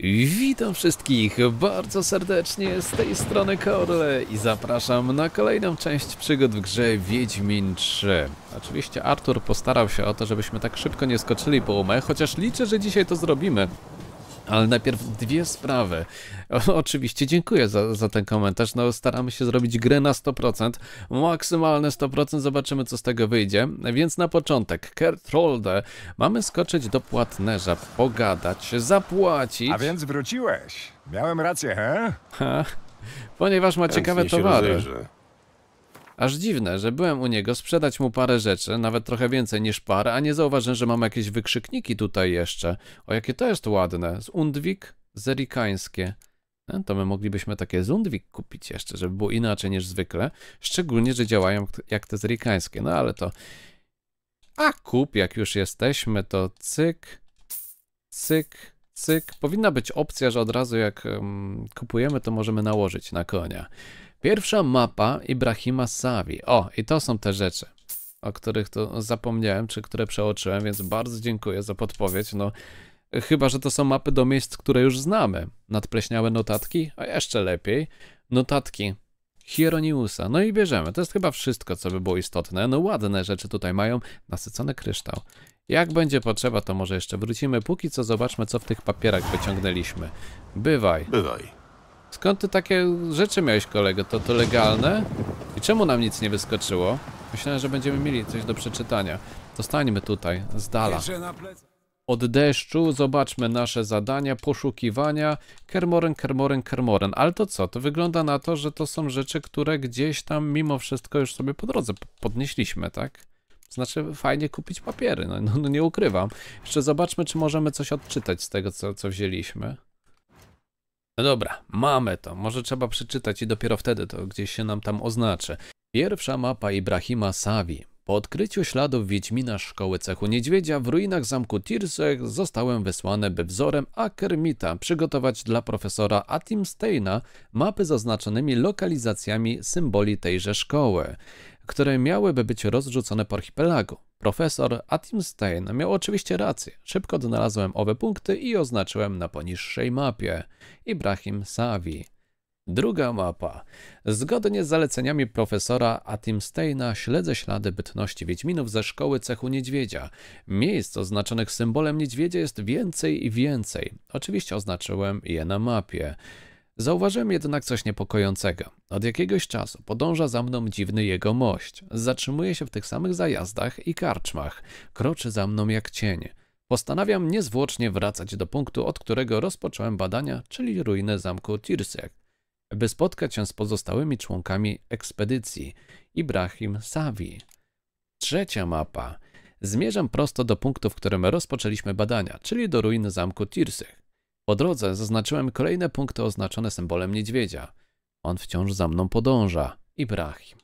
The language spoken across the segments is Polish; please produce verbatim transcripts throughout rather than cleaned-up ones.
Witam wszystkich bardzo serdecznie z tej strony Korle i zapraszam na kolejną część przygód w grze Wiedźmin trzy. Oczywiście Artur postarał się o to, żebyśmy tak szybko nie skoczyli po umę, chociaż liczę, że dzisiaj to zrobimy. Ale najpierw dwie sprawy. O, oczywiście dziękuję za, za ten komentarz. No, staramy się zrobić grę na sto procent. Maksymalne sto procent. Zobaczymy, co z tego wyjdzie. Więc na początek, Kertrolde. Mamy skoczyć do płatnerza, pogadać, zapłacić. A więc wróciłeś. Miałem rację, he? Ha, ponieważ ma ciekawe Chętnie się towary. rozejrzę. Aż dziwne, że byłem u niego sprzedać mu parę rzeczy, nawet trochę więcej niż parę, a nie zauważyłem, że mam jakieś wykrzykniki tutaj jeszcze. O, jakie to jest ładne. Z Undwik zerikańskie. No, to my moglibyśmy takie z Undwik kupić jeszcze, żeby było inaczej niż zwykle. Szczególnie, że działają jak te zerikańskie. No ale to... A kup, jak już jesteśmy, to cyk, cyk, cyk. Powinna być opcja, że od razu jak um, kupujemy, to możemy nałożyć na konia. Pierwsza mapa Ibrahima Savi. O, i to są te rzeczy, o których to zapomniałem, czy które przeoczyłem, więc bardzo dziękuję za podpowiedź. No, chyba że to są mapy do miejsc, które już znamy. Nadpleśniałe notatki, a jeszcze lepiej, notatki Hieronimusa. No i bierzemy. To jest chyba wszystko, co by było istotne. No ładne rzeczy tutaj mają. Nasycony kryształ. Jak będzie potrzeba, to może jeszcze wrócimy. Póki co zobaczmy, co w tych papierach wyciągnęliśmy. Bywaj. Bywaj. Skąd ty takie rzeczy miałeś, kolego? To to legalne? I czemu nam nic nie wyskoczyło? Myślałem, że będziemy mieli coś do przeczytania. Zostańmy tutaj, z dala. Od deszczu zobaczmy nasze zadania, poszukiwania. Kermoren, Kermoren, Kermoren. Ale to co? To wygląda na to, że to są rzeczy, które gdzieś tam mimo wszystko już sobie po drodze podnieśliśmy, tak? Znaczy fajnie kupić papiery, no, no, no nie ukrywam. Jeszcze zobaczmy, czy możemy coś odczytać z tego, co, co wzięliśmy. No dobra, mamy to. Może trzeba przeczytać i dopiero wtedy to gdzieś się nam tam oznaczy. Pierwsza mapa Ibrahima Savi. Po odkryciu śladów Wiedźmina Szkoły Cechu Niedźwiedzia w ruinach zamku Tirsek zostałem wysłany, by wzorem Akermita przygotować dla profesora Atimsteina mapy z oznaczonymi lokalizacjami symboli tejże szkoły, które miałyby być rozrzucone po archipelagu. Profesor Atimstein miał oczywiście rację. Szybko odnalazłem owe punkty i oznaczyłem na poniższej mapie. Ibrahim Savi. Druga mapa. Zgodnie z zaleceniami profesora Atimsteina śledzę ślady bytności Wiedźminów ze Szkoły Cechu Niedźwiedzia. Miejsc oznaczonych symbolem niedźwiedzia jest więcej i więcej. Oczywiście oznaczyłem je na mapie. Zauważyłem jednak coś niepokojącego. Od jakiegoś czasu podąża za mną dziwny jegomość. Zatrzymuje się w tych samych zajazdach i karczmach. Kroczy za mną jak cień. Postanawiam niezwłocznie wracać do punktu, od którego rozpocząłem badania, czyli ruiny zamku Tirsek, by spotkać się z pozostałymi członkami ekspedycji. Ibrahim Savi. Trzecia mapa. Zmierzam prosto do punktu, w którym rozpoczęliśmy badania, czyli do ruiny zamku Tirsek. Po drodze zaznaczyłem kolejne punkty oznaczone symbolem niedźwiedzia. On wciąż za mną podąża. Ibrahim.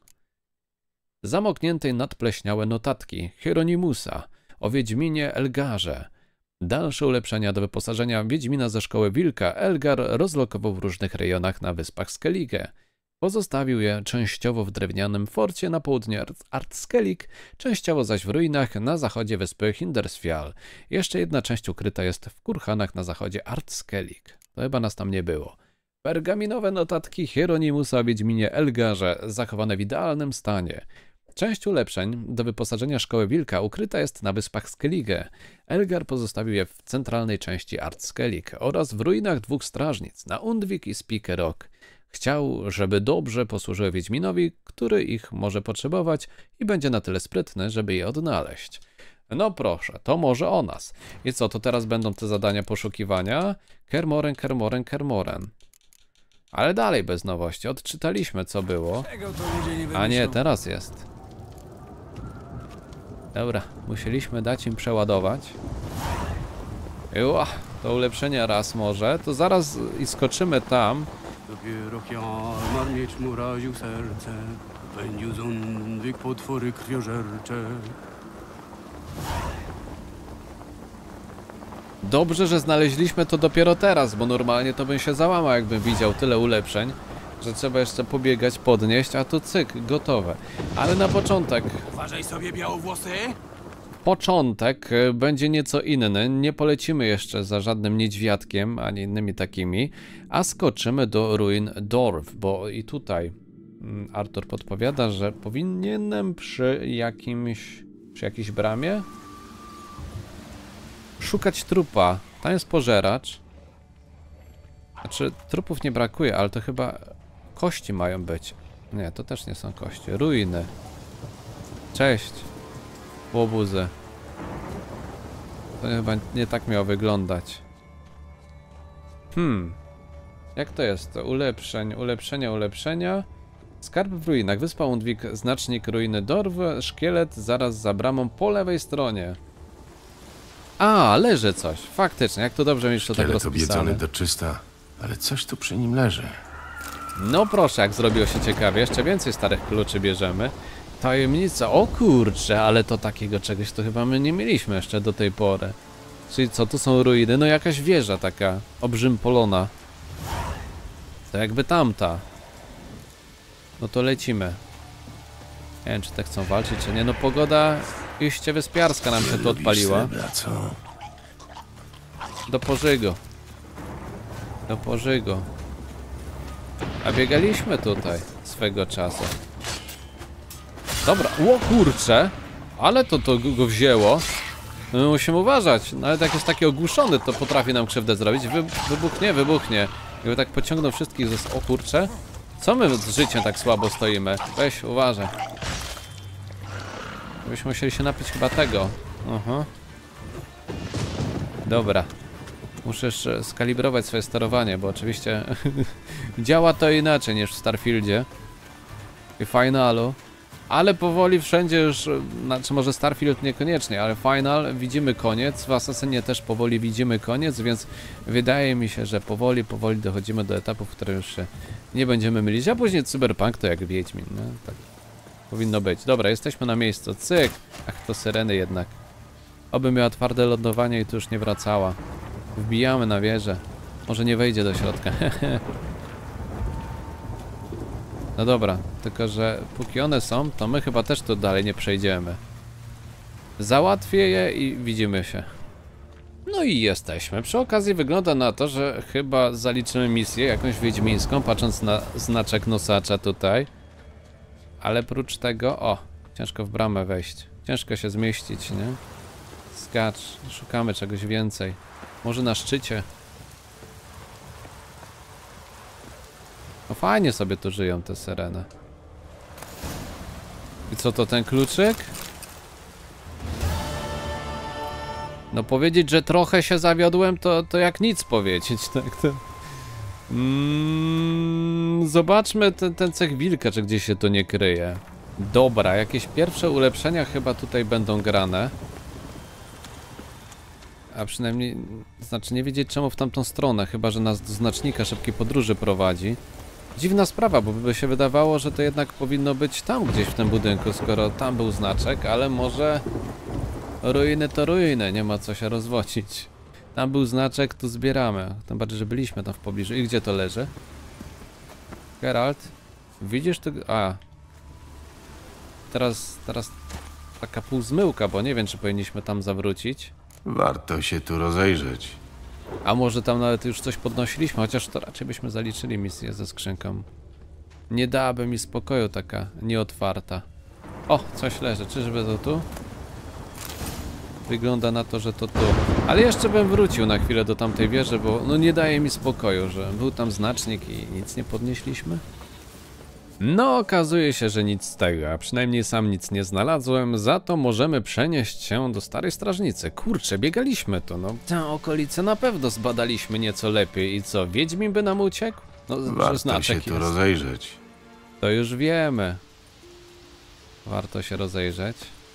Zamoknięte nadpleśniałe notatki Hieronimusa o Wiedźminie Elgarze. Dalsze ulepszenia do wyposażenia Wiedźmina ze Szkoły Wilka Elgar rozlokował w różnych rejonach na wyspach Skellige. Pozostawił je częściowo w drewnianym forcie na południe Artskellig, częściowo zaś w ruinach na zachodzie wyspy Hindersfjall. Jeszcze jedna część ukryta jest w kurhanach na zachodzie Artskellig. To chyba nas tam nie było. Pergaminowe notatki Hieronimusa o Wiedźminie Elgarze, zachowane w idealnym stanie. Część ulepszeń do wyposażenia Szkoły Wilka ukryta jest na wyspach Skellige. Elgar pozostawił je w centralnej części Artskellig oraz w ruinach dwóch strażnic na Undwik i Spike Rock. Chciał, żeby dobrze posłużyły Wiedźminowi, który ich może potrzebować i będzie na tyle sprytny, żeby je odnaleźć. No proszę, to może o nas. I co, to teraz będą te zadania poszukiwania? Kermoren, Kermoren, Kermoren. Ale dalej bez nowości. Odczytaliśmy, co było. A nie, teraz jest. Dobra, musieliśmy dać im przeładować. Ua, to ulepszenie raz może. To zaraz i skoczymy tam. Dopiero Hjalmar miecz mu raził serce, pędził z Undwik potwory krwiożercze. Dobrze, że znaleźliśmy to dopiero teraz, bo normalnie to bym się załamał, jakbym widział tyle ulepszeń, że trzeba jeszcze pobiegać, podnieść, a tu cyk, gotowe. Ale na początek... Uważaj sobie, białowłosy! początek y, będzie nieco inny. Nie polecimy jeszcze za żadnym niedźwiadkiem, ani innymi takimi, a skoczymy do ruin Dorf, bo i tutaj mm, Artur podpowiada, że powinienem przy jakimś, przy jakiejś bramie szukać trupa. Tam jest pożeracz. Znaczy, trupów nie brakuje, ale to chyba kości mają być. Nie, to też nie są kości. Ruiny. Cześć. Łobuzy. To chyba nie tak miało wyglądać. Hmm. Jak to jest? To ulepszeń, ulepszenia, ulepszenia. Skarb w ruinach. Wyspa Undwik, znacznik ruiny Dorf, szkielet zaraz za bramą po lewej stronie. A, leży coś. Faktycznie, jak to dobrze mieć to tak Szkielet rozpisane. obiedzony do czysta, ale coś tu przy nim leży. No proszę, jak zrobiło się ciekawie. Jeszcze więcej starych kluczy bierzemy. Tajemnica, o kurczę, ale to takiego czegoś to chyba my nie mieliśmy jeszcze do tej pory. Czyli co, tu są ruiny? No jakaś wieża taka, obrzympolona. To jakby tamta. No to lecimy. Nie wiem, czy te chcą walczyć, czy nie. No pogoda iście wyspiarska nam się tu odpaliła. Srebra, co? Do pożygu. Do pożygu. A biegaliśmy tutaj swego czasu. Dobra, o kurcze. Ale to to go wzięło. My musimy uważać. Nawet jak jest taki ogłuszony, to potrafi nam krzywdę zrobić. Wy, wybuchnie, wybuchnie. Jakby tak pociągnął wszystkich ze... O kurcze. Co my z życiem tak słabo stoimy? Weź, uważaj. Byśmy musieli się napić chyba tego. Aha. Dobra. Muszę jeszcze skalibrować swoje sterowanie, bo oczywiście działa to inaczej niż w Starfieldzie i Finalu. Ale powoli wszędzie już, znaczy może Starfield niekoniecznie, ale Final widzimy koniec, w Assassinie też powoli widzimy koniec, więc wydaje mi się, że powoli, powoli dochodzimy do etapów, w których już się nie będziemy mylić, a później Cyberpunk to jak Wiedźmin, no tak powinno być. Dobra, jesteśmy na miejscu, cyk, ach to syreny jednak. Oby miała twarde lądowanie i tu już nie wracała. Wbijamy na wieżę, może nie wejdzie do środka, No dobra, tylko że póki one są, to my chyba też tu dalej nie przejdziemy. Załatwię je i widzimy się. No i jesteśmy. Przy okazji wygląda na to, że chyba zaliczymy misję jakąś wiedźmińską, patrząc na znaczek nosacza tutaj. Ale prócz tego, o, ciężko w bramę wejść. Ciężko się zmieścić, nie? Skacz, szukamy czegoś więcej. Może na szczycie. No fajnie sobie tu żyją te syreny. I co to, ten kluczyk? No powiedzieć, że trochę się zawiodłem, to, to jak nic powiedzieć, tak to... Mm, zobaczmy ten, ten cech wilka, czy gdzieś się to nie kryje. Dobra, jakieś pierwsze ulepszenia chyba tutaj będą grane. A przynajmniej, znaczy nie wiedzieć czemu w tamtą stronę, chyba że nas do znacznika szybkiej podróży prowadzi. Dziwna sprawa, bo by się wydawało, że to jednak powinno być tam gdzieś w tym budynku, skoro tam był znaczek, ale może ruiny to ruiny, nie ma co się rozwodzić. Tam był znaczek, tu zbieramy, tym bardziej, że byliśmy tam w pobliżu. I gdzie to leży? Geralt, widzisz tu... A. Teraz, teraz taka półzmyłka, bo nie wiem, czy powinniśmy tam zawrócić. Warto się tu rozejrzeć. A może tam nawet już coś podnosiliśmy, chociaż to raczej byśmy zaliczyli misję ze skrzynką. Nie dałaby mi spokoju taka nieotwarta. O, coś leży, czyżby to tu? Wygląda na to, że to tu. Ale jeszcze bym wrócił na chwilę do tamtej wieży, bo no nie daje mi spokoju, że był tam znacznik i nic nie podnieśliśmy. No, okazuje się, że nic z tego, a przynajmniej sam nic nie znalazłem, za to możemy przenieść się do Starej Strażnicy. Kurczę, biegaliśmy tu, no. Tę okolicę na pewno zbadaliśmy nieco lepiej i co, Wiedźmin by nam uciekł? No, Warto znaczek się tu jest. rozejrzeć. To już wiemy. Warto się rozejrzeć.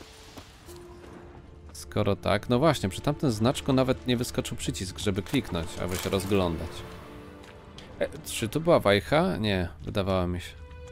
Skoro tak, no właśnie, przy tamtym znaczku nawet nie wyskoczył przycisk, żeby kliknąć, aby się rozglądać. E, czy tu była wajcha? Nie, wydawała mi się.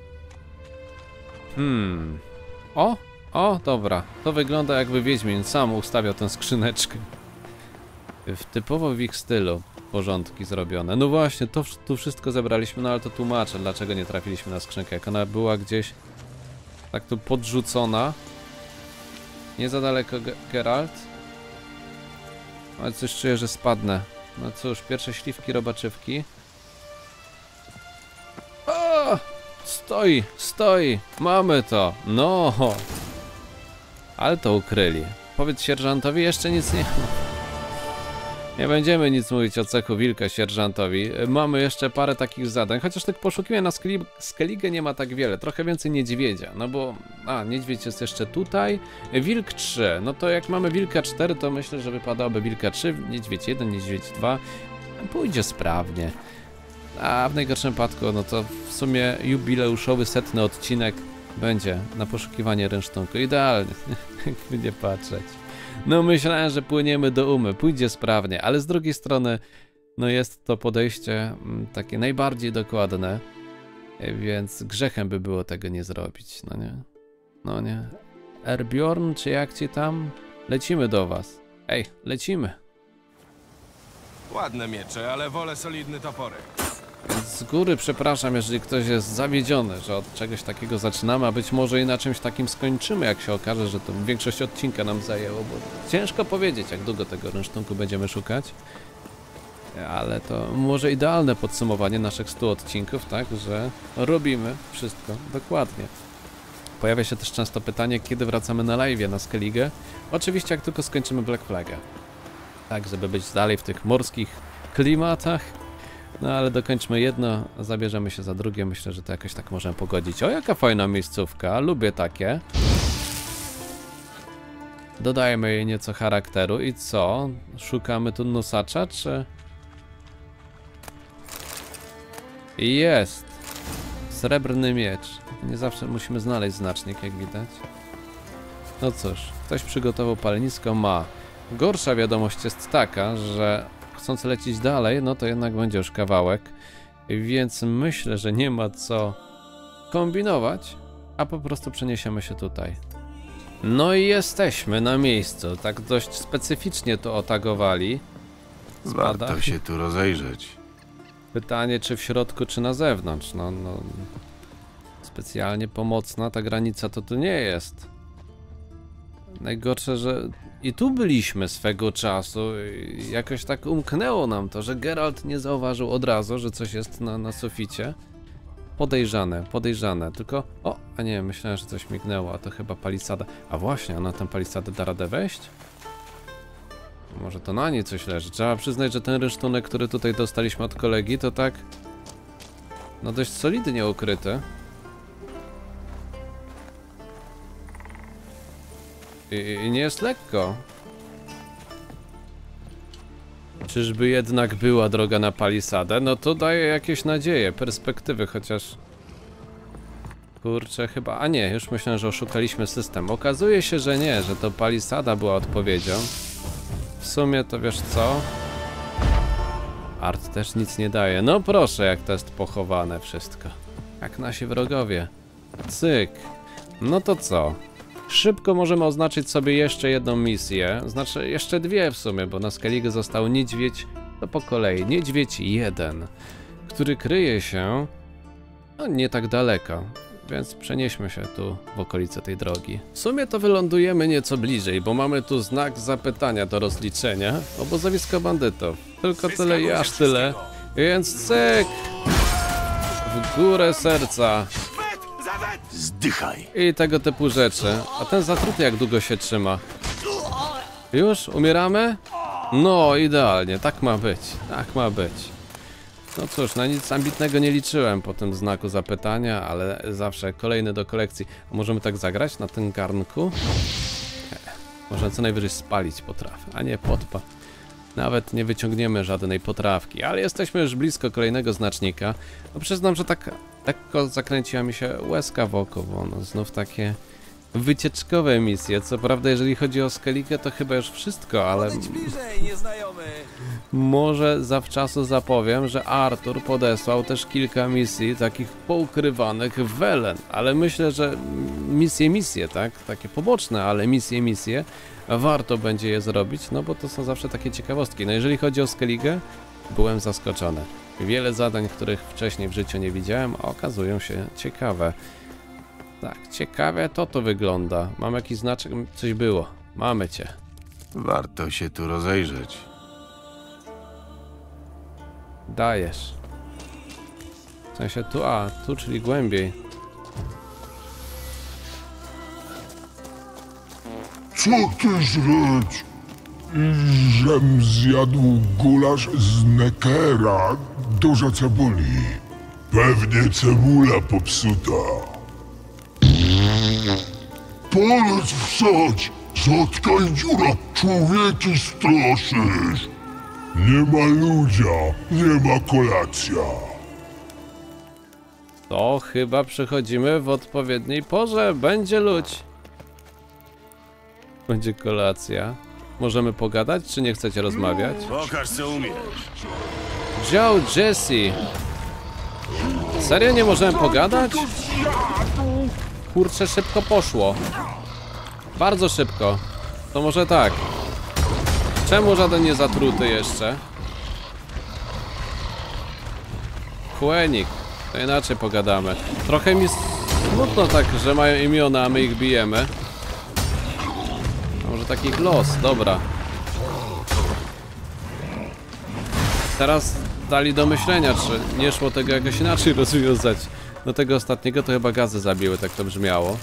Hmm. O, o, dobra. To wygląda jakby Wiedźmin sam ustawiał tę skrzyneczkę. W typowo w ich stylu porządki zrobione. No właśnie, to tu wszystko zebraliśmy, no ale to tłumaczę, dlaczego nie trafiliśmy na skrzynkę. Jak ona była gdzieś tak tu podrzucona, Nie za daleko, Ge Geralt. Ale coś czuję, że spadnę. No cóż, pierwsze śliwki robaczywki. O! Stoi, stoi. Mamy to. No. Ale to ukryli. Powiedz sierżantowi, jeszcze nic nie... Nie będziemy nic mówić o cechu wilka sierżantowi. Mamy jeszcze parę takich zadań, chociaż tych poszukiwań na Skellige nie ma tak wiele. Trochę więcej niedźwiedzia, no bo... A, niedźwiedź jest jeszcze tutaj. Wilk trzy. No to jak mamy wilka cztery, to myślę, że wypadałoby wilka trzy, niedźwiedź jeden, niedźwiedź dwa. Pójdzie sprawnie. A w najgorszym wypadku, no to w sumie jubileuszowy setny odcinek będzie na poszukiwanie rynsztunku. Idealnie, jakby nie patrzeć. No myślałem, że płyniemy do Umy, pójdzie sprawnie, ale z drugiej strony no jest to podejście takie najbardziej dokładne, więc grzechem by było tego nie zrobić, no nie? No nie. Erbjorn, czy jak ci tam? Lecimy do was. Ej, lecimy. Ładne miecze, ale wolę solidny toporek. Więc z góry przepraszam, jeżeli ktoś jest zawiedziony, że od czegoś takiego zaczynamy, a być może i na czymś takim skończymy, jak się okaże, że to większość odcinka nam zajęło, bo ciężko powiedzieć, jak długo tego rynsztunku będziemy szukać. Ale to może idealne podsumowanie naszych stu odcinków, tak, że robimy wszystko dokładnie. Pojawia się też często pytanie, kiedy wracamy na live'ie na Skellige. Oczywiście jak tylko skończymy Black Flag'a. Tak, żeby być dalej w tych morskich klimatach. No ale dokończmy jedno, zabierzemy się za drugie, myślę, że to jakoś tak możemy pogodzić. O, jaka fajna miejscówka, lubię takie. Dodajemy jej nieco charakteru i co? Szukamy tu nosacza, czy... Jest! Srebrny miecz. Nie zawsze musimy znaleźć znacznik, jak widać. No cóż, ktoś przygotował palenisko, ma. Gorsza wiadomość jest taka, że chcąc lecieć dalej, no to jednak będzie już kawałek, więc myślę, że nie ma co kombinować, a po prostu przeniesiemy się tutaj. No i jesteśmy na miejscu, tak dość specyficznie to otagowali. Spada. Warto się tu rozejrzeć. Pytanie, czy w środku, czy na zewnątrz, no, no specjalnie pomocna ta granica to tu nie jest. Najgorsze, że i tu byliśmy swego czasu i jakoś tak umknęło nam to, że Geralt nie zauważył od razu, że coś jest na, na suficie. Podejrzane, podejrzane, tylko... O, a nie, myślałem, że coś mignęło, a to chyba palisada. A właśnie, a na tę palisadę da radę wejść? Może to na niej coś leży. Trzeba przyznać, że ten rynsztunek, który tutaj dostaliśmy od kolegi, to tak... No dość solidnie ukryty. I, I nie jest lekko. Czyżby jednak była droga na palisadę? No to daje jakieś nadzieje, perspektywy, chociaż... Kurczę, chyba... A nie, już myślałem, że oszukaliśmy system. Okazuje się, że nie, że to palisada była odpowiedzią. W sumie to wiesz co? Art też nic nie daje. No proszę, jak to jest pochowane wszystko. Jak nasi wrogowie. Cyk. No to co? Szybko możemy oznaczyć sobie jeszcze jedną misję. Znaczy jeszcze dwie w sumie, bo na Skellige został niedźwiedź. To po kolei. Niedźwiedź jeden, który kryje się no, nie tak daleko. Więc przenieśmy się tu w okolice tej drogi. W sumie to wylądujemy nieco bliżej, bo mamy tu znak zapytania do rozliczenia. Obozowisko bandytów. Tylko tyle i aż tyle. Więc cyk! W górę serca. Zdychaj! I tego typu rzeczy. A ten zatruty jak długo się trzyma? Już? Umieramy? No, idealnie. Tak ma być. Tak ma być. No cóż, na nic ambitnego nie liczyłem po tym znaku zapytania, ale zawsze kolejny do kolekcji. A możemy tak zagrać na tym garnku? Nie. Możemy co najwyżej spalić potrawę, a nie podpa. Nawet nie wyciągniemy żadnej potrawki, ale jesteśmy już blisko kolejnego znacznika. No przyznam, że tak lekko zakręciła mi się łezka w oko, bo no znów takie wycieczkowe misje. Co prawda, jeżeli chodzi o Skellige, to chyba już wszystko, ale... Może zawczasu zapowiem, że Artur podesłał też kilka misji takich poukrywanych w Velen, ale myślę, że misje, misje, tak? Takie poboczne, ale misje, misje, warto będzie je zrobić, no bo to są zawsze takie ciekawostki. No jeżeli chodzi o Skellige, byłem zaskoczony. Wiele zadań, których wcześniej w życiu nie widziałem, okazują się ciekawe. Tak, ciekawe to to wygląda. Mam jakiś znaczek? Coś było. Mamy cię. Warto się tu rozejrzeć. Dajesz. W sensie tu, a, tu, czyli głębiej. Co ty żreć? Żem zjadł gulasz z Neckera. Dużo cebuli. Pewnie cebula popsuta. Polec wsadź! Zatkaj dziura! Człowieki straszysz! Nie ma ludzia, nie ma kolacja. To chyba przychodzimy w odpowiedniej porze. Będzie ludź. Będzie kolacja. Możemy pogadać, czy nie chcecie rozmawiać? Pokaż, co umiesz. Joe, Jesse. Serio nie możemy pogadać? Kurczę, szybko poszło. Bardzo szybko. To może tak. Czemu żaden nie zatruty jeszcze? Kłenik. To inaczej pogadamy. Trochę mi smutno tak, że mają imiona, a my ich bijemy. A może taki ich los, dobra. Teraz dali do myślenia, czy nie szło tego jakoś inaczej rozwiązać. Do tego ostatniego to chyba gazy zabiły, tak to brzmiało.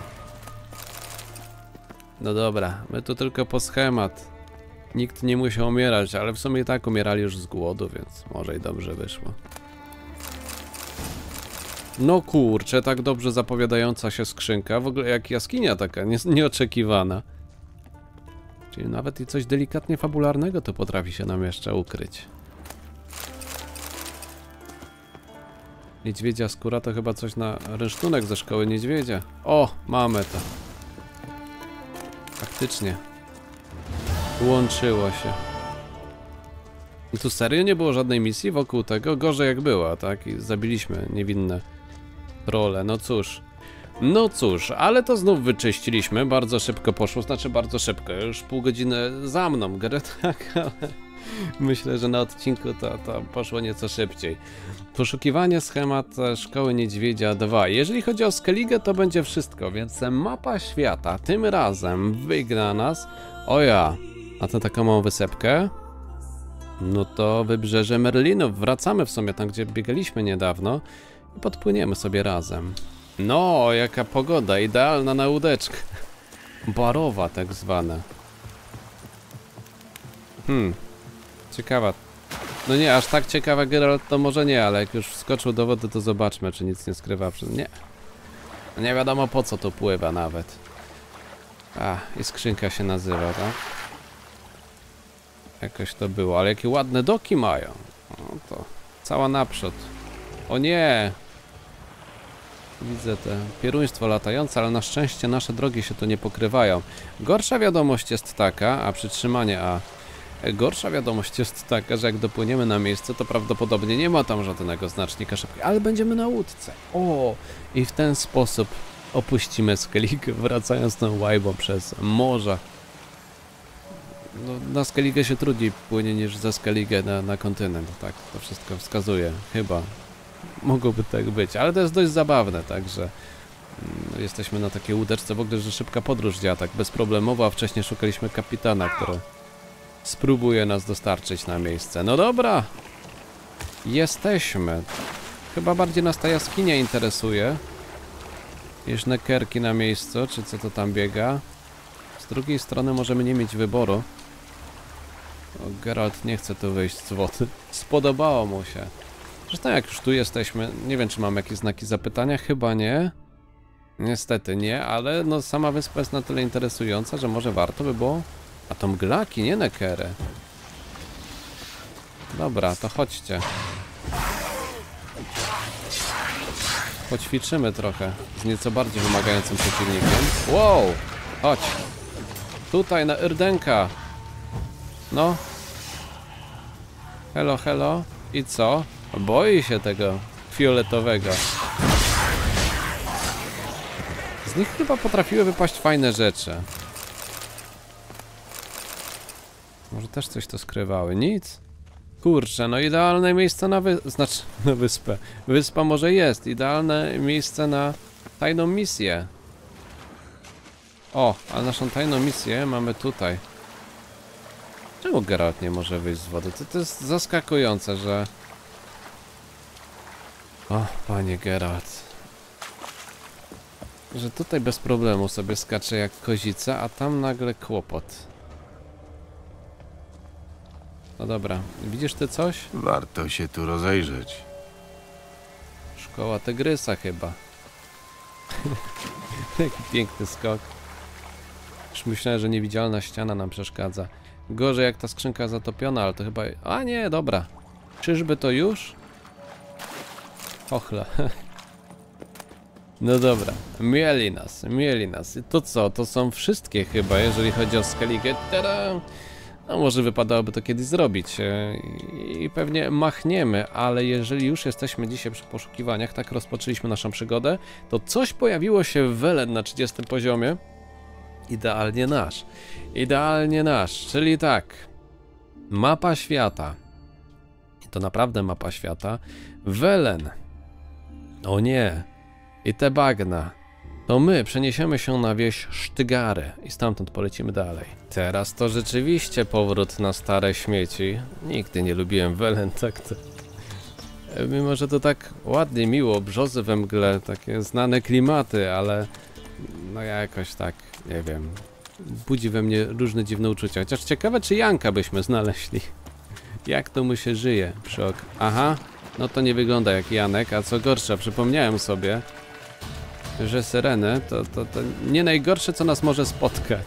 No dobra, my tu tylko po schemat. Nikt nie musiał umierać, ale w sumie i tak umierali już z głodu, więc może i dobrze wyszło. No kurczę, tak dobrze zapowiadająca się skrzynka, w ogóle jak jaskinia taka, nie, nieoczekiwana. Czyli nawet i coś delikatnie fabularnego to potrafi się nam jeszcze ukryć. Niedźwiedzia skóra to chyba coś na rynsztunek ze szkoły niedźwiedzia. O, mamy to. Faktycznie. Łączyło się. I tu serio nie było żadnej misji wokół tego? Gorzej jak była, tak? I zabiliśmy niewinne trole. No cóż. No cóż, ale to znów wyczyściliśmy. Bardzo szybko poszło, znaczy bardzo szybko. Już pół godziny za mną, grę, tak, ale myślę, że na odcinku to, to poszło nieco szybciej. Poszukiwanie schemat Szkoły Niedźwiedzia dwa. Jeżeli chodzi o Skellige, to będzie wszystko, więc mapa świata tym razem wygna nas. O ja, a to taką małą wysepkę. No to wybrzeże Merlinów. Wracamy w sumie tam, gdzie biegaliśmy niedawno i podpłyniemy sobie razem. No, jaka pogoda, idealna na łódeczkę. Barowa tak zwana. Hmm, ciekawa. No nie, aż tak ciekawa Geralt to może nie, ale jak już wskoczył do wody, to zobaczmy, czy nic nie skrywa. Nie. Nie wiadomo po co to pływa nawet. A, i skrzynka się nazywa, tak? Jakoś to było, ale jakie ładne doki mają. No to cała naprzód. O nie! Widzę te pieruństwo latające, ale na szczęście nasze drogi się tu nie pokrywają. Gorsza wiadomość jest taka, a przytrzymanie A. Gorsza wiadomość jest taka, że jak dopłyniemy na miejsce, to prawdopodobnie nie ma tam żadnego znacznika szybkiego, ale będziemy na łódce. O! I w ten sposób opuścimy Skellige, wracając tą łajbą przez morze. No, na Skellige się trudniej płynie niż za Skellige na, na kontynent, tak, to wszystko wskazuje, chyba. Mogłoby tak być, ale to jest dość zabawne, także mm, jesteśmy na takiej łódeczce, w ogóle, że szybka podróż działa tak bezproblemowo, a wcześniej szukaliśmy kapitana, który spróbuje nas dostarczyć na miejsce. No dobra, jesteśmy. Chyba bardziej nas ta jaskinia interesuje niż Neckerki na miejscu, czy co to tam biega. Z drugiej strony możemy nie mieć wyboru. O, Geralt nie chce tu wyjść z wody. Spodobało mu się. Zresztą jak już tu jesteśmy, nie wiem czy mam jakieś znaki zapytania, chyba nie. Niestety nie, ale no sama wyspa jest na tyle interesująca, że może warto by było... A to mglaki, nie Neckery. Dobra, to chodźcie. Poćwiczymy trochę z nieco bardziej wymagającym przeciwnikiem. Wow! Chodź! Tutaj na Yrdenka! No. Hello, hello. I co? Boi się tego fioletowego. Z nich chyba potrafiły wypaść fajne rzeczy. Może też coś to skrywały. Nic. Kurczę, no idealne miejsce na wy... Znaczy, na wyspę. Wyspa może jest. Idealne miejsce na tajną misję. O, a naszą tajną misję mamy tutaj. Czemu Geralt nie może wyjść z wody? To, to jest zaskakujące, że... O, panie Geralt. Że tutaj bez problemu sobie skacze jak kozica, a tam nagle kłopot. No dobra, widzisz ty coś? Warto się tu rozejrzeć. Szkoła tygrysa chyba. Jaki piękny skok. Już myślałem, że niewidzialna ściana nam przeszkadza. Gorzej jak ta skrzynka zatopiona, ale to chyba... A nie, dobra. Czyżby to już? Ochla. No dobra, mieli nas, mieli nas. I to co? To są wszystkie chyba, jeżeli chodzi o Skellige. Tada! No może wypadałoby to kiedyś zrobić i pewnie machniemy, ale jeżeli już jesteśmy dzisiaj przy poszukiwaniach, tak rozpoczęliśmy naszą przygodę, to coś pojawiło się w Welen na trzydziestym poziomie. Idealnie nasz. Idealnie nasz, czyli tak. Mapa świata. I to naprawdę mapa świata. Welen. O nie. I te bagna. To my przeniesiemy się na wieś Sztygary i stamtąd polecimy dalej. Teraz to rzeczywiście powrót na stare śmieci. Nigdy nie lubiłem Welen, tak to... Mimo, że to tak ładnie, miło, brzozy we mgle, takie znane klimaty, ale... No ja jakoś tak, nie wiem... Budzi we mnie różne dziwne uczucia. Chociaż ciekawe, czy Janka byśmy znaleźli. Jak to mu się żyje przy ok... Aha, no to nie wygląda jak Janek, a co gorsza, przypomniałem sobie, że syreny to, to, to nie najgorsze, co nas może spotkać.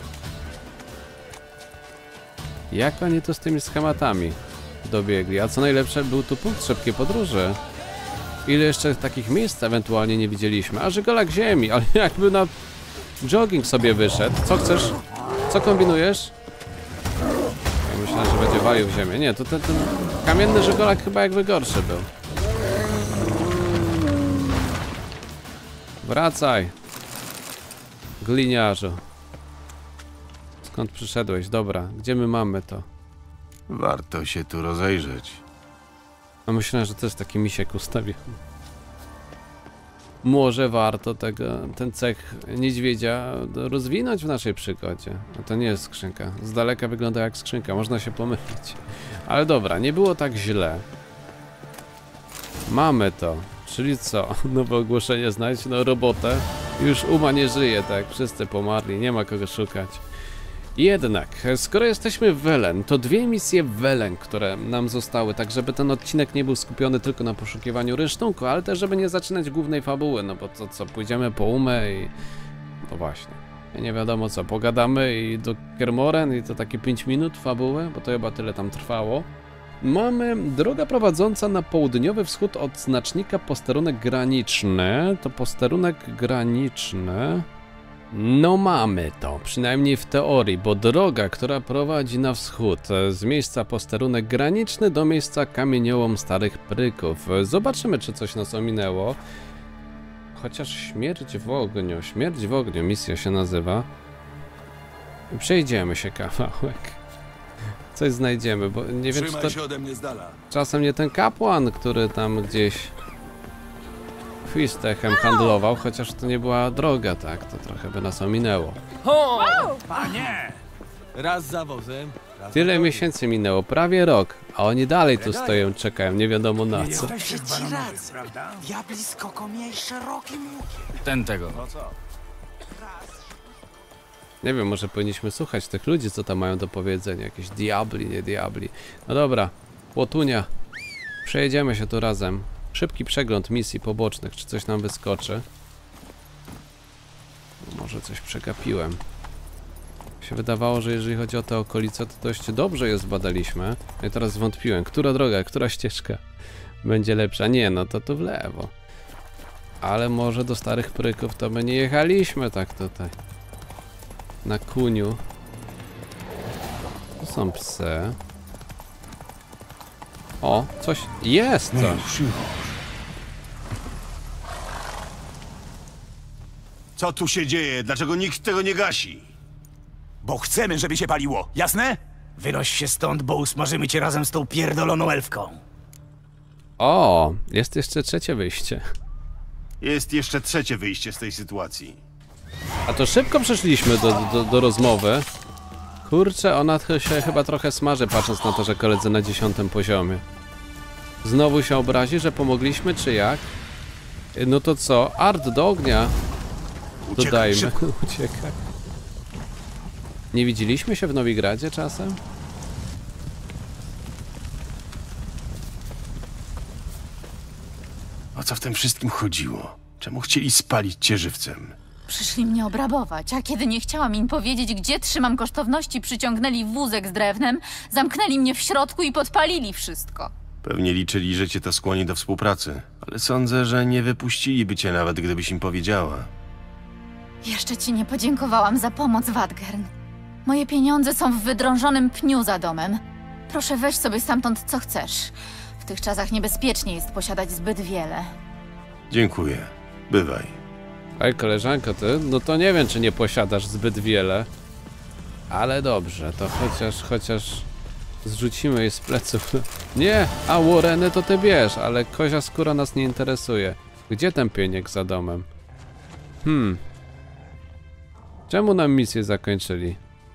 Jak oni tu z tymi schematami dobiegli? A co najlepsze, był tu punkt szybkiej podróży. Ile jeszcze takich miejsc ewentualnie nie widzieliśmy? A żegolak ziemi, ale jakby na jogging sobie wyszedł. Co chcesz? Co kombinujesz? Ja myślałem, że będzie walił w ziemię. Nie, to ten, ten kamienny żegolak chyba jakby gorszy był. Wracaj, gliniarzu. Skąd przyszedłeś? Dobra, gdzie my mamy to? Warto się tu rozejrzeć. A myślałem, że to jest taki misiek ustawiony. Może warto tego, ten cech niedźwiedzia rozwinąć w naszej przygodzie. A to nie jest skrzynka. Z daleka wygląda jak skrzynka, można się pomylić. Ale dobra, nie było tak źle. Mamy to. Czyli co? Nowe ogłoszenie znajdź, no robotę. Już Uma nie żyje, tak? Wszyscy pomarli, nie ma kogo szukać. Jednak, skoro jesteśmy w Welen, to dwie misje w Welen, które nam zostały, tak żeby ten odcinek nie był skupiony tylko na poszukiwaniu rynsztunku, ale też żeby nie zaczynać głównej fabuły, no bo to co, pójdziemy po Umę i... No właśnie. Nie wiadomo co, pogadamy i do Kermoren i to takie pięć minut fabuły, bo to chyba tyle tam trwało. Mamy droga prowadząca na południowy wschód od znacznika posterunek graniczny. To posterunek graniczny. No mamy to, przynajmniej w teorii, bo droga, która prowadzi na wschód z miejsca posterunek graniczny do miejsca kamieniołom Starych Pryków. Zobaczymy, czy coś nas ominęło. Chociaż śmierć w ogniu, śmierć w ogniu misja się nazywa. Przejdziemy się kawałek. Coś znajdziemy, bo nie wiem, czy to się ode mnie z dala. czasem nie ten kapłan, który tam gdzieś Fistechem handlował, chociaż to nie była droga, tak, to trochę by nas ominęło. O, panie! Raz za wozem, raz Tyle za miesięcy minęło, prawie rok, a oni dalej tu stoją, czekają, nie wiadomo na co. Diabli skokomie i szerokim łukiem. ten tego. Nie wiem, może powinniśmy słuchać tych ludzi, co tam mają do powiedzenia, jakieś diabli, nie diabli. No dobra, Płotunia, przejedziemy się tu razem. Szybki przegląd misji pobocznych, czy coś nam wyskoczy. Może coś przegapiłem. Się wydawało, że jeżeli chodzi o te okolice, to dość dobrze je zbadaliśmy. Ja teraz zwątpiłem, która droga, która ścieżka będzie lepsza. Nie, no to tu w lewo. Ale może do Starych Pryków to my nie jechaliśmy tak tutaj. Na kuniu. Tu są psy. O, coś jest coś. Co tu się dzieje? Dlaczego nikt tego nie gasi? Bo chcemy, żeby się paliło, jasne? Wynoś się stąd, bo usmażymy cię razem z tą pierdoloną elfką. O, jest jeszcze trzecie wyjście. Jest jeszcze trzecie wyjście z tej sytuacji. A to szybko przeszliśmy do, do, do rozmowy. Kurczę, ona się chyba trochę smaży, patrząc na to, że koledzy na dziesiątym poziomie. Znowu się obrazi, że pomogliśmy, czy jak? No to co? Art do ognia. Uciekaj, Dodajmy. szybko. Uciekaj. Nie widzieliśmy się w Nowigradzie czasem? O co w tym wszystkim chodziło? Czemu chcieli spalić cię żywcem? Przyszli mnie obrabować, a kiedy nie chciałam im powiedzieć, gdzie trzymam kosztowności, przyciągnęli wózek z drewnem, zamknęli mnie w środku i podpalili wszystko. Pewnie liczyli, że cię to skłoni do współpracy. Ale sądzę, że nie wypuściliby cię nawet, gdybyś im powiedziała. Jeszcze ci nie podziękowałam za pomoc, Wadgern. Moje pieniądze są w wydrążonym pniu za domem. Proszę, weź sobie stamtąd co chcesz. W tych czasach niebezpiecznie jest posiadać zbyt wiele. Dziękuję. Bywaj. Ej, koleżanko, ty? No to nie wiem, czy nie posiadasz zbyt wiele. Ale dobrze, to chociaż, chociaż zrzucimy jej z pleców. Nie, a Warreny to ty bierz, ale kozia skóra nas nie interesuje. Gdzie ten pieniek za domem? Hmm. Czemu nam misję zakończyli?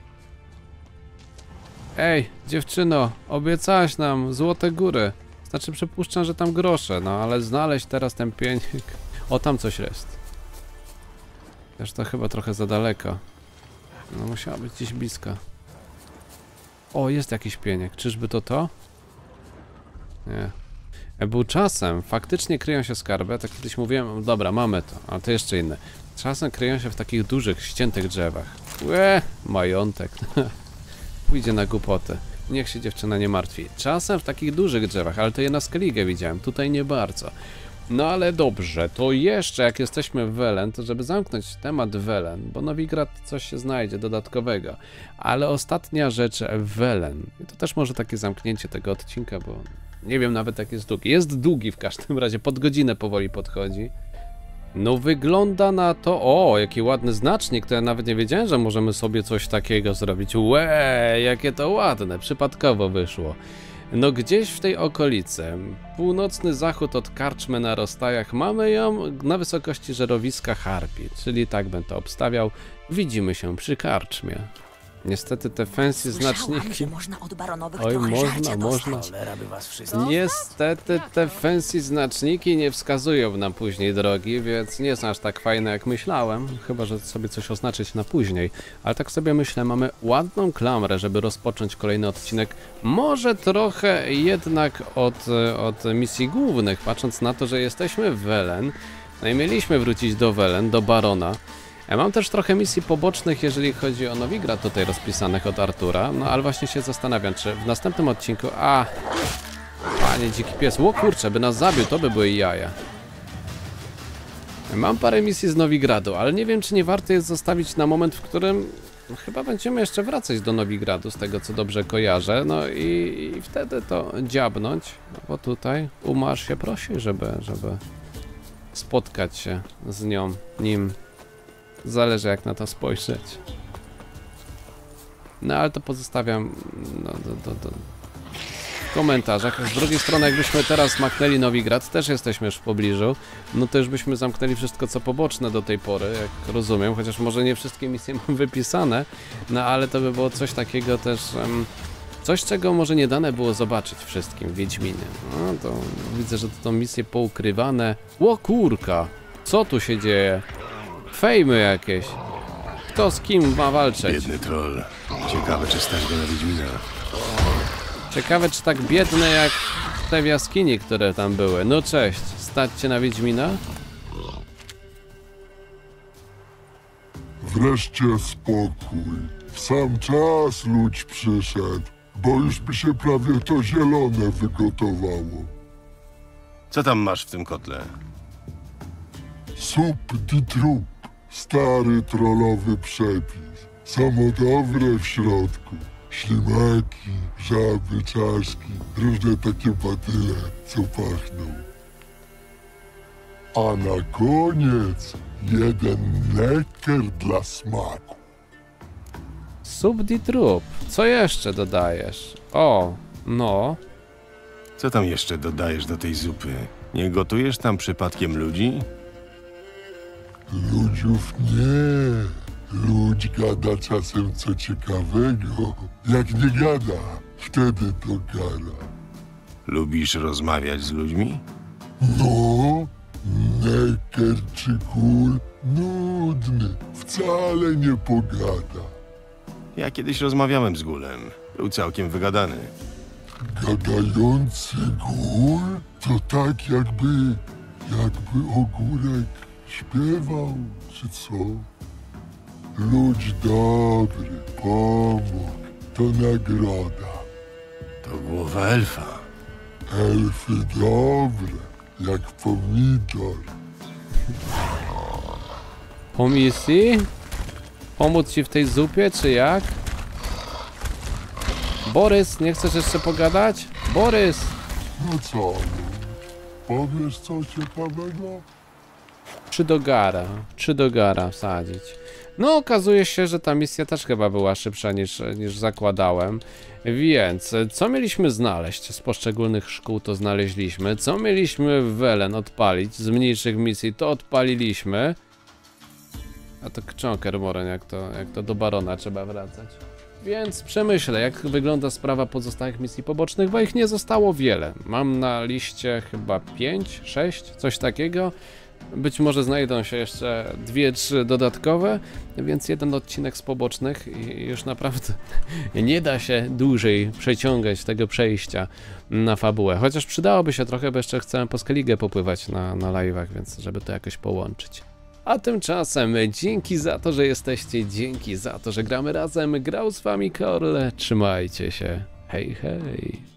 Ej, dziewczyno, obiecałaś nam złote góry. Znaczy, przypuszczam, że tam grosze, no ale znaleźć teraz ten pieniek... O, tam coś jest. Też to chyba trochę za daleko. No, musiała być gdzieś blisko. O, jest jakiś pieniek. Czyżby to to? Nie. Był czasem, faktycznie kryją się skarby, tak kiedyś mówiłem, dobra, mamy to, ale to jeszcze inne. Czasem kryją się w takich dużych, ściętych drzewach. Łe, majątek. Pójdzie na głupoty. Niech się dziewczyna nie martwi. Czasem w takich dużych drzewach, ale to je na Skellige widziałem, tutaj nie bardzo. No ale dobrze, to jeszcze jak jesteśmy w Welen, to żeby zamknąć temat Welen, bo Nowigrad coś się znajdzie dodatkowego. Ale ostatnia rzecz w Welen, i to też może takie zamknięcie tego odcinka, bo nie wiem nawet jak jest długi. Jest długi w każdym razie, pod godzinę powoli podchodzi. No wygląda na to... O, jaki ładny znacznik, to ja nawet nie wiedziałem, że możemy sobie coś takiego zrobić. Łe, jakie to ładne, przypadkowo wyszło. No gdzieś w tej okolicy, północny zachód od karczmy na rozstajach, mamy ją na wysokości żerowiska Harpi, czyli tak bym to obstawiał, widzimy się przy karczmie. Niestety te fancy znaczniki... Można od baronowych Oj, trochę można, żarcia można. dostać. Niestety te fancy znaczniki nie wskazują nam później drogi, więc nie są aż tak fajne jak myślałem, chyba że sobie coś oznaczyć na później. Ale tak sobie myślę, mamy ładną klamrę, żeby rozpocząć kolejny odcinek. Może trochę jednak od, od misji głównych, patrząc na to, że jesteśmy w Welen. No i mieliśmy wrócić do Welen, do Barona. Ja mam też trochę misji pobocznych, jeżeli chodzi o Nowigrad tutaj rozpisanych od Artura, no ale właśnie się zastanawiam, czy w następnym odcinku... A, panie dziki pies, o kurczę, by nas zabił, to by były jaja. Mam parę misji z Nowigradu, ale nie wiem, czy nie warto jest zostawić na moment, w którym no, chyba będziemy jeszcze wracać do Nowigradu, z tego co dobrze kojarzę, no i, i wtedy to dziabnąć, no bo tutaj Umarz się prosi, żeby, żeby spotkać się z nią, nim... Zależy jak na to spojrzeć. No ale to pozostawiam no, do, do, do. w komentarzach. Z drugiej strony jakbyśmy teraz maknęli Nowigrad, też jesteśmy już w pobliżu, no to już byśmy zamknęli wszystko co poboczne do tej pory, jak rozumiem, chociaż może nie wszystkie misje mam wypisane, no ale to by było coś takiego też, um, coś czego może nie dane było zobaczyć wszystkim w Wiedźminie. No to widzę, że to są misje poukrywane. Ło kurka, co tu się dzieje? Fejmy jakieś. Kto z kim ma walczyć? Biedny troll. Ciekawe, czy stać go na Wiedźmina. Ciekawe, czy tak biedne jak te w jaskini, które tam były. No cześć, stać cię na Wiedźmina? Wreszcie spokój. W sam czas ludź przyszedł, bo już by się prawie to zielone wygotowało. Co tam masz w tym kotle? Sup di trup. Stary trollowy przepis. Samo dobre w środku. Ślimaki, żaby, czaszki, różne takie batyle, co pachną. A na koniec jeden necker dla smaku. Sup di trup. Co jeszcze dodajesz? O, no. Co tam jeszcze dodajesz do tej zupy? Nie gotujesz tam przypadkiem ludzi? Ludziów nie. Ludź gada czasem co ciekawego. Jak nie gada, wtedy to kara. Lubisz rozmawiać z ludźmi? No, Necker czy Kul nudny, wcale nie pogada. Ja kiedyś rozmawiałem z Gulem. Był całkiem wygadany. Gadający gól? To tak jakby, jakby ogórek śpiewał, czy co? Ludź dobry, pomógł, to nagroda. To głowa elfa. Elfy dobre, jak pomidor. Po misji? Pomóc ci w tej zupie, czy jak? Borys, nie chcesz jeszcze pogadać? Borys! No co, powiesz co ciekawego? Czy do gara? Czy do gara wsadzić? No, okazuje się, że ta misja też chyba była szybsza niż, niż zakładałem. Więc, co mieliśmy znaleźć z poszczególnych szkół, to znaleźliśmy. Co mieliśmy w Welen odpalić z mniejszych misji, to odpaliliśmy. A to Kczonker Moren, jak to, jak to do Barona trzeba wracać. Więc przemyślę, jak wygląda sprawa pozostałych misji pobocznych, bo ich nie zostało wiele. Mam na liście chyba pięć, sześć, coś takiego. Być może znajdą się jeszcze dwie, trzy dodatkowe, więc jeden odcinek z pobocznych i już naprawdę nie da się dłużej przeciągać tego przejścia na fabułę. Chociaż przydałoby się trochę, bo jeszcze chcę po Skellige popływać na, na live'ach, więc żeby to jakoś połączyć. A tymczasem dzięki za to, że jesteście, dzięki za to, że gramy razem. Grał z wami Korle, trzymajcie się, hej hej.